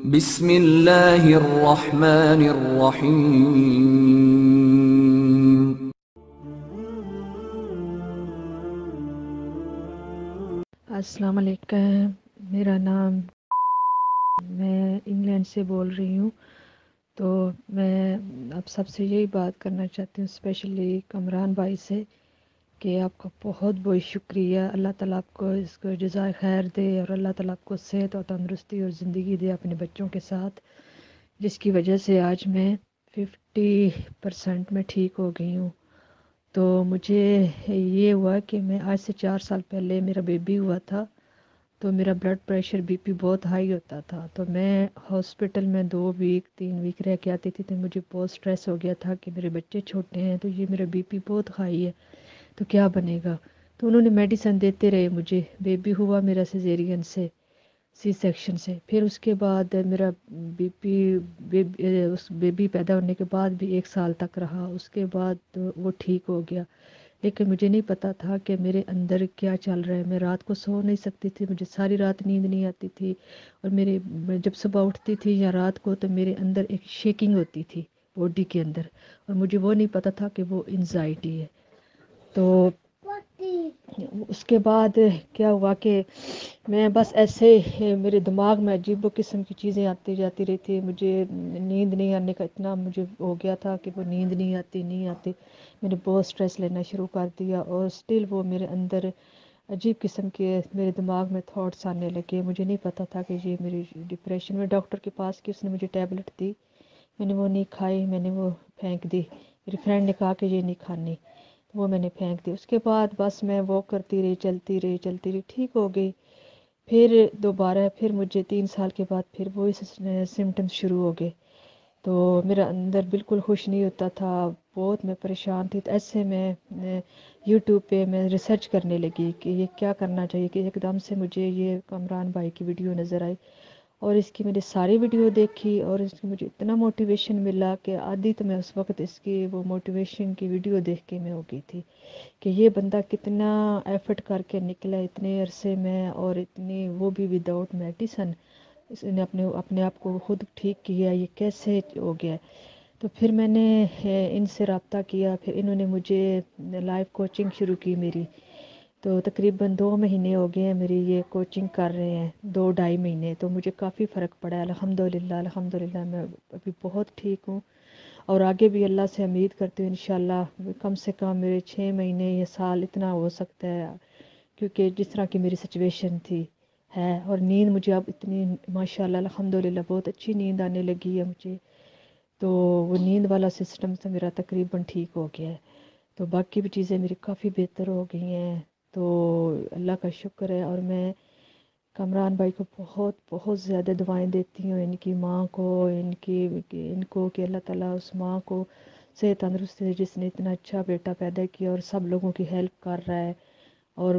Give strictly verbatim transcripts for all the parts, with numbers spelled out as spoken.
بسم اللہ الرحمن الرحیم۔ السلام علیکم، میرا نام، میں انگلینڈ سے بول رہی ہوں۔ تو میں اب سب سے یہی بات کرنا چاہتی ہوں، اسپیشلی کمران بھائی سے، کہ آپ کا بہت بہت شکریہ۔ اللہ تعالیٰ آپ کو اس کو جزائے خیر دے، اور اللہ تعالیٰ آپ کو صحت اور تندرستی اور زندگی دے اپنے بچوں کے ساتھ، جس کی وجہ سے آج میں ففٹی پرسنٹ میں ٹھیک ہو گئی ہوں۔ تو مجھے یہ ہوا کہ میں آج سے چار سال پہلے میرا بیبی ہوا تھا، تو میرا بلڈ پریشر بی پی بہت ہائی ہوتا تھا، تو میں ہاسپٹل میں دو ویک تین ویک رہ کے آتی تھی، تو مجھے بہت سٹریس ہو گیا تھا کہ میرے بچے چھوٹے ہیں، تو یہ میرا بی پی بہت ہائی ہے، تو کیا بنے گا۔ تو انہوں نے میڈیسن دیتے رہے مجھے۔ بیبی ہوا میرا سیزیرین سے، سی سیکشن سے، پھر اس کے بعد میرا بی پی اس بیبی پیدا ہونے کے بعد بھی ایک سال تک رہا، اس کے بعد وہ ٹھیک ہو گیا۔ لیکن مجھے نہیں پتا تھا کہ میرے اندر کیا چل رہا ہے۔ میں رات کو سو نہیں سکتی تھی، مجھے ساری رات نیند نہیں آتی تھی، اور میرے جب صبح اٹھتی تھی یا رات کو تو میرے اندر ایک شیکنگ ہوتی تھی باڈی کے اندر، اور مجھے وہ نہیں پتا تھا کہ وہ انزائٹی ہے۔ تو اس کے بعد کیا ہوا کہ میں بس ایسے میرے دماغ میں عجیب و قسم کی چیزیں آتی جاتی رہی تھی، مجھے نیند نہیں آنے کا اتنا مجھے ہو گیا تھا کہ وہ نیند نہیں آتی نہیں آتی میں نے بہت سٹریس لینا شروع کر دیا، اور سٹل وہ میرے اندر عجیب قسم کے میرے دماغ میں تھاٹس آنے لگے۔ مجھے نہیں پتا تھا کہ یہ میری ڈپریشن میں ڈاکٹر کے پاس کی، اس نے مجھے ٹیبلٹ دی، میں نے وہ نہیں کھائی، میں نے وہ پھینک دی۔ میری فرینڈ نے کہا کہ یہ نہیں کھانی، وہ میں نے پھینک دی۔ اس کے بعد بس میں واک کرتی رہی، چلتی رہی چلتی رہی ٹھیک ہو گئی۔ پھر دوبارہ پھر مجھے تین سال کے بعد پھر وہی سمٹمز شروع ہو گئے، تو میرا اندر بالکل خوش نہیں ہوتا تھا، بہت میں پریشان تھی۔ تو ایسے میں یوٹیوب پہ میں ریسرچ کرنے لگی کہ یہ کیا کرنا چاہیے، کہ ایک دم سے مجھے یہ کمران بھائی کی ویڈیو نظر آئی، اور اس کی میں نے ساری ویڈیو دیکھی، اور اس کی مجھے اتنا موٹیویشن ملا کہ آدھی تو میں اس وقت اس کی وہ موٹیویشن کی ویڈیو دیکھ کے میں ہو گئی تھی کہ یہ بندہ کتنا ایفرٹ کر کے نکلا اتنے عرصے میں، اور اتنی وہ بھی وداؤٹ میڈیسن، اس نے اپنے اپنے آپ کو خود ٹھیک کیا، یہ کیسے ہو گیا۔ تو پھر میں نے ان سے رابطہ کیا، پھر انہوں نے مجھے لائف کوچنگ شروع کی میری، تو تقریباً دو مہینے ہو گئے ہیں میری یہ کوچنگ کر رہے ہیں، دو ڈھائی مہینے، تو مجھے کافی فرق پڑا ہے الحمدللہ الحمدللہ میں ابھی بہت ٹھیک ہوں، اور آگے بھی اللہ سے امید کرتی ہوں انشاءاللہ کم سے کم میرے چھ مہینے یا سال اتنا ہو سکتا ہے، کیونکہ جس طرح کی میری سچویشن تھی ہے، اور نیند مجھے اب اتنی ماشاءاللہ الحمدللہ بہت اچھی نیند آنے لگی ہے مجھے، تو وہ نیند والا سسٹم سے میرا تقریباً ٹھیک ہو گیا ہے، تو باقی بھی چیزیں میری کافی بہتر ہو گئی ہیں، تو اللہ کا شکر ہے۔ اور میں کمران بھائی کو بہت بہت زیادہ دعائیں دیتی ہوں، ان کی ماں کو، ان کی ان کو کہ اللہ تعالیٰ اس ماں کو صحت تندرستی ہے جس نے اتنا اچھا بیٹا پیدا کیا، اور سب لوگوں کی ہیلپ کر رہا ہے، اور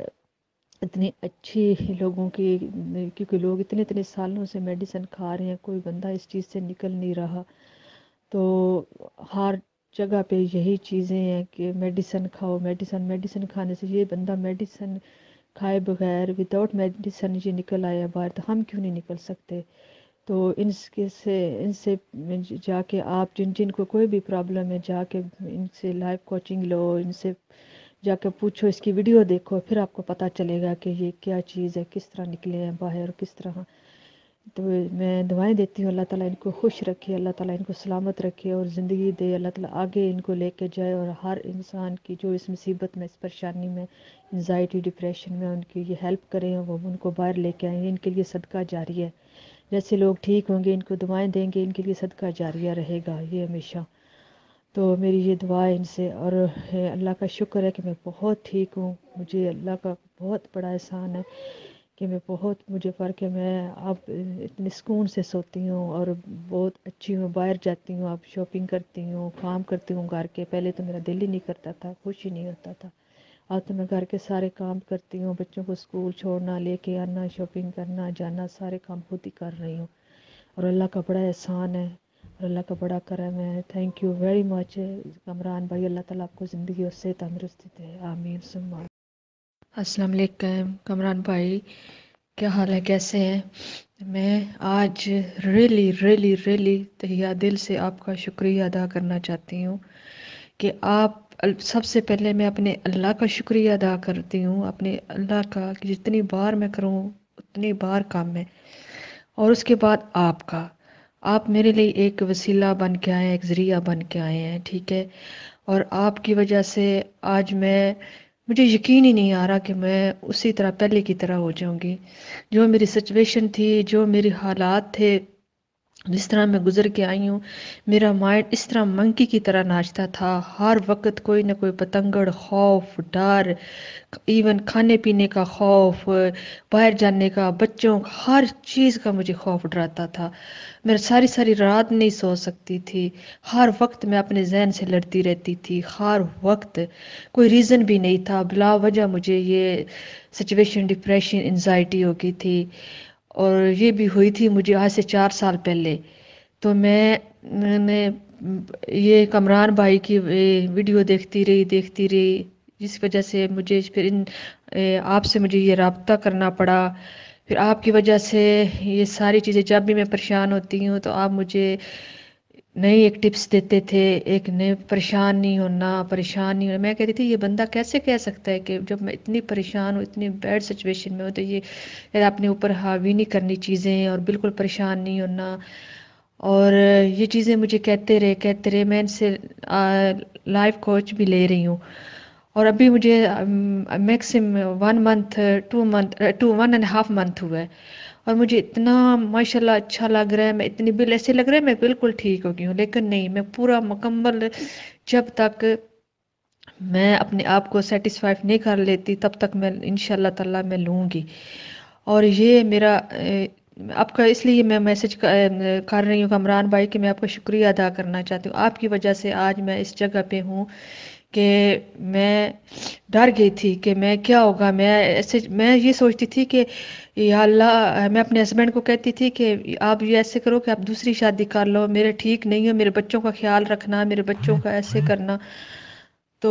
اتنی اچھی لوگوں کی، کیونکہ لوگ اتنے اتنے سالوں سے میڈیسن کھا رہے ہیں، کوئی بندہ اس چیز سے نکل نہیں رہا، تو ہر جگہ پہ یہی چیزیں ہیں کہ میڈیسن کھاؤ، میڈیسن میڈیسن کھانے سے، یہ بندہ میڈیسن کھائے بغیر وداؤٹ میڈیسن یہ نکل آیا باہر، تو ہم کیوں نہیں نکل سکتے۔ تو ان کے سے ان سے جا کے آپ جن جن کو کوئی بھی پرابلم ہے، جا کے ان سے لائف کوچنگ لو، ان سے جا کے پوچھو، اس کی ویڈیو دیکھو، پھر آپ کو پتہ چلے گا کہ یہ کیا چیز ہے، کس طرح نکلے ہیں باہر، کس طرح۔ تو میں دعائیں دیتی ہوں اللہ تعالیٰ ان کو خوش رکھے، اللہ تعالیٰ ان کو سلامت رکھے اور زندگی دے، اللہ تعالیٰ آگے ان کو لے کے جائے، اور ہر انسان کی جو اس مصیبت میں، اس پریشانی میں، انزائٹی ڈپریشن میں، ان کی یہ ہیلپ کریں، وہ ان کو باہر لے کے آئیں، ان کے لیے صدقہ جاری ہے، جیسے لوگ ٹھیک ہوں گے ان کو دعائیں دیں گے، ان کے لیے صدقہ جاریہ رہے گا یہ ہمیشہ۔ تو میری یہ دعا ہے ان سے، اور اللہ کا شکر ہے کہ میں بہت ٹھیک ہوں، مجھے اللہ کا بہت بڑا احسان ہے کہ میں بہت مجھے فرق ہے، میں اب اتنے سکون سے سوتی ہوں اور بہت اچھی ہوں، باہر جاتی ہوں، اب شاپنگ کرتی ہوں، کام کرتی ہوں گھر کے، پہلے تو میرا دل ہی نہیں کرتا تھا، خوش ہی نہیں ہوتا تھا، اب تو میں گھر کے سارے کام کرتی ہوں، بچوں کو اسکول چھوڑنا، لے کے آنا، شاپنگ کرنا، جانا، سارے کام خود ہی کر رہی ہوں، اور اللہ کا بڑا احسان ہے، اور اللہ کا بڑا کرم ہے۔ Thank you very much Kamran بھائی، اللہ تعالیٰ آپ کو زندگی اور صحت تندرستی دے، آمین ثم آمین۔ السلام علیکم کمران بھائی، کیا حال ہے، کیسے ہیں؟ میں آج ریلی ریلی ریلی تہیا دل سے آپ کا شکریہ ادا کرنا چاہتی ہوں کہ آپ سب سے پہلے میں اپنے اللہ کا شکریہ ادا کرتی ہوں، اپنے اللہ کا کہ جتنی بار میں کروں اتنی بار کام ہے، اور اس کے بعد آپ کا، آپ میرے لیے ایک وسیلہ بن کے آئے ہیں، ایک ذریعہ بن کے آئے ہیں، ٹھیک ہے؟ اور آپ کی وجہ سے آج میں مجھے یقین ہی نہیں آ رہا کہ میں اسی طرح پہلے کی طرح ہو جاؤں گی۔ جو میری سچویشن تھی، جو میری حالات تھے، جس طرح میں گزر کے آئی ہوں، میرا مائنڈ اس طرح منکی کی طرح ناچتا تھا، ہر وقت کوئی نہ کوئی پتنگڑ، خوف، ڈر، ایون کھانے پینے کا خوف، باہر جانے کا، بچوں کا، ہر چیز کا مجھے خوف ڈراتا تھا۔ میں ساری ساری رات نہیں سو سکتی تھی، ہر وقت میں اپنے ذہن سے لڑتی رہتی تھی، ہر وقت کوئی ریزن بھی نہیں تھا، بلا وجہ مجھے یہ سچویشن ڈپریشن انزائٹی ہو گئی تھی، اور یہ بھی ہوئی تھی مجھے آج سے چار سال پہلے۔ تو میں میں یہ کمران بھائی کی ویڈیو دیکھتی رہی دیکھتی رہی جس وجہ سے مجھے پھر ان آپ سے مجھے یہ رابطہ کرنا پڑا۔ پھر آپ کی وجہ سے یہ ساری چیزیں، جب بھی میں پریشان ہوتی ہوں تو آپ مجھے نئی ایک ٹپس دیتے تھے، ایک نئے پریشان نہیں ہونا، پریشان نہیں ہونا۔ میں کہتی تھی یہ بندہ کیسے کہہ سکتا ہے کہ جب میں اتنی پریشان ہوں، اتنی بیڈ سچویشن میں ہوں، تو یہ اپنے اوپر حاوی نہیں کرنی چیزیں اور بالکل پریشان نہیں ہونا۔ اور یہ چیزیں مجھے کہتے رہے کہتے رہے میں ان سے لائف کوچ بھی لے رہی ہوں، اور ابھی مجھے maximum one month two month to one and half month ہوا ہے، اور مجھے اتنا ماشاءاللہ اچھا لگ رہا ہے، میں اتنی بل ایسے لگ رہا ہے میں بالکل ٹھیک ہو گئی ہوں، لیکن نہیں، میں پورا مکمل جب تک میں اپنے آپ کو سیٹسفائی نہیں کر لیتی تب تک میں انشاءاللہ تعالی میں لوں گی۔ اور یہ میرا آپ کا اس لیے میں میسج کر رہی ہوں کمران بھائی کہ میں آپ کا شکریہ ادا کرنا چاہتی ہوں، آپ کی وجہ سے آج میں اس جگہ پہ ہوں کہ میں ڈر گئی تھی کہ میں کیا ہوگا، میں ایسے میں یہ سوچتی تھی کہ یا اللہ، میں اپنے ہسبینڈ کو کہتی تھی کہ آپ یہ ایسے کرو کہ آپ دوسری شادی کر لو، میرے ٹھیک نہیں ہو، میرے بچوں کا خیال رکھنا، میرے بچوں کا ایسے کرنا، تو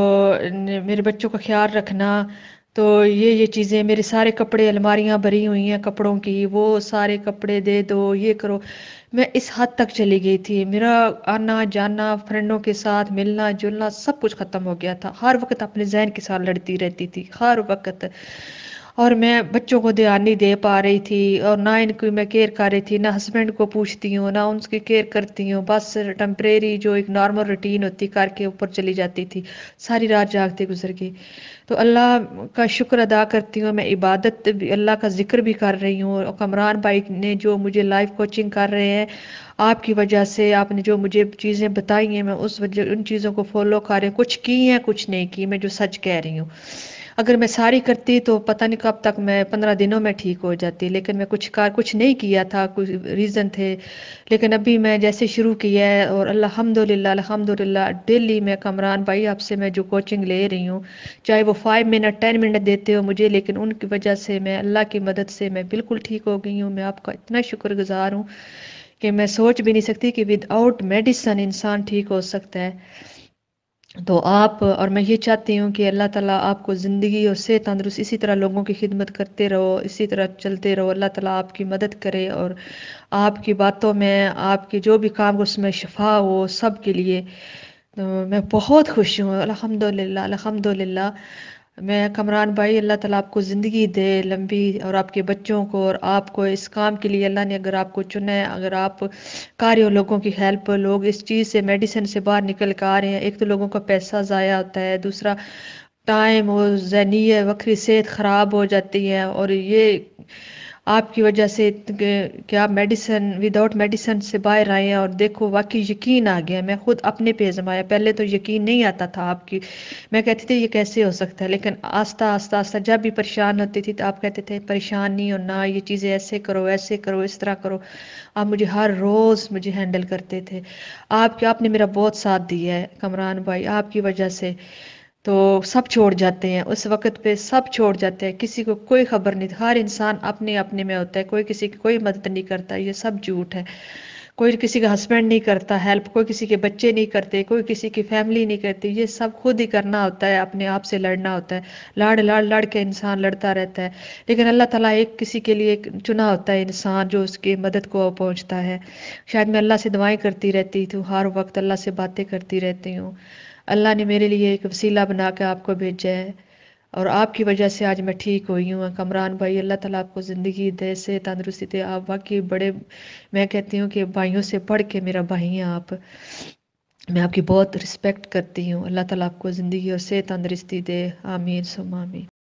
میرے بچوں کا خیال رکھنا، تو یہ یہ چیزیں، میرے سارے کپڑے، الماریاں بھری ہوئی ہیں کپڑوں کی، وہ سارے کپڑے دے دو، یہ کرو۔ میں اس حد تک چلی گئی تھی، میرا آنا جانا، فرینڈوں کے ساتھ ملنا جلنا سب کچھ ختم ہو گیا تھا، ہر وقت اپنے ذہن کے ساتھ لڑتی رہتی تھی، ہر وقت، اور میں بچوں کو دھیان نہیں دے پا رہی تھی، اور نہ ان کی میں کیئر کر رہی تھی، نہ ہسبینڈ کو پوچھتی ہوں، نہ ان کی کیئر کرتی ہوں، بس ٹیمپریری جو ایک نارمل روٹین ہوتی کر کے اوپر چلی جاتی تھی، ساری رات جاگتے گزر گئی۔ تو اللہ کا شکر ادا کرتی ہوں، میں عبادت بھی، اللہ کا ذکر بھی کر رہی ہوں، اور کمران بھائی نے جو مجھے لائف کوچنگ کر رہے ہیں، آپ کی وجہ سے، آپ نے جو مجھے چیزیں بتائی ہیں، میں اس وجہ ان چیزوں کو فالو کر رہی ہوں، کچھ کی ہیں کچھ نہیں کی، میں جو سچ کہہ رہی ہوں۔ اگر میں ساری کرتی تو پتہ نہیں کب تک میں پندرہ دنوں میں ٹھیک ہو جاتی، لیکن میں کچھ کار کچھ نہیں کیا تھا، کچھ ریزن تھے، لیکن ابھی میں جیسے شروع کیا ہے، اور الحمدللہ الحمدللہ ڈیلی میں کمران بھائی آپ سے میں جو کوچنگ لے رہی ہوں، چاہے وہ فائیو منٹ ٹین منٹ دیتے ہو مجھے، لیکن ان کی وجہ سے میں اللہ کی مدد سے میں بالکل ٹھیک ہو گئی ہوں۔ میں آپ کا اتنا شکر گزار ہوں کہ میں سوچ بھی نہیں سکتی کہ ود آؤٹ میڈیسن انسان ٹھیک ہو سکتا ہے۔ تو آپ، اور میں یہ چاہتی ہوں کہ اللہ تعالیٰ آپ کو زندگی اور صحت تندرست، اسی طرح لوگوں کی خدمت کرتے رہو، اسی طرح چلتے رہو، اللہ تعالیٰ آپ کی مدد کرے، اور آپ کی باتوں میں، آپ کے جو بھی کام ہو اس میں شفا ہو سب کے لیے۔ تو میں بہت خوش ہوں، الحمدللہ الحمدللہ۔ میں کمران بھائی، اللہ تعالیٰ آپ کو زندگی دے لمبی، اور آپ کے بچوں کو، اور آپ کو اس کام کے لیے اللہ نے اگر آپ کو چنا ہے، اگر آپ کر رہے ہو لوگوں کی ہیلپ، لوگ اس چیز سے، میڈیسن سے باہر نکل کے آ رہے ہیں، ایک تو لوگوں کا پیسہ ضائع ہوتا ہے، دوسرا ٹائم اور ذہنی وقتی صحت خراب ہو جاتی ہے، اور یہ آپ کی وجہ سے کہ آپ میڈیسن وداؤٹ میڈیسن سے باہر آئے ہیں، اور دیکھو واقعی یقین آ گیا، میں خود اپنے پہ آزمایا، پہلے تو یقین نہیں آتا تھا آپ کی، میں کہتی تھی یہ کیسے ہو سکتا ہے، لیکن آہستہ آہستہ آہستہ جب بھی پریشان ہوتی تھی تو آپ کہتے تھے پریشان نہیں ہونا، یہ چیزیں ایسے کرو ایسے کرو اس طرح کرو، آپ مجھے ہر روز مجھے ہینڈل کرتے تھے۔ آپ کے آپ نے میرا بہت ساتھ دیا ہے کمران بھائی، آپ کی وجہ سے تو سب چھوڑ جاتے ہیں، اس وقت پہ سب چھوڑ جاتے ہیں، کسی کو کوئی خبر نہیں، ہر انسان اپنے اپنے میں ہوتا ہے، کوئی کسی کی کوئی مدد نہیں کرتا، یہ سب جھوٹ ہے، کوئی کسی کا ہسبینڈ نہیں کرتا ہیلپ، کوئی کسی کے بچے نہیں کرتے، کوئی کسی کی فیملی نہیں کرتی، یہ سب خود ہی کرنا ہوتا ہے، اپنے آپ سے لڑنا ہوتا ہے، لڑ لڑ لڑ کے انسان لڑتا رہتا ہے، لیکن اللہ تعالیٰ ایک کسی کے لیے ایک چنا ہوتا ہے انسان جو اس کی مدد کو پہنچتا ہے۔ شاید میں اللہ سے دعائیں کرتی رہتی ہوں، ہر وقت اللہ سے باتیں کرتی رہتی ہوں، اللہ نے میرے لیے ایک وسیلہ بنا کے آپ کو بھیجا ہے، اور آپ کی وجہ سے آج میں ٹھیک ہوئی ہوں۔ کمران بھائی، اللہ تعالیٰ آپ کو زندگی دے، سے تندرستی دے، آپ واقعی بڑے، میں کہتی ہوں کہ بھائیوں سے پڑھ کے میرا بھائی ہیں آپ، میں آپ کی بہت رسپیکٹ کرتی ہوں۔ اللہ تعالیٰ آپ کو زندگی اور صحت تندرستی دے، آمین ثم آمین۔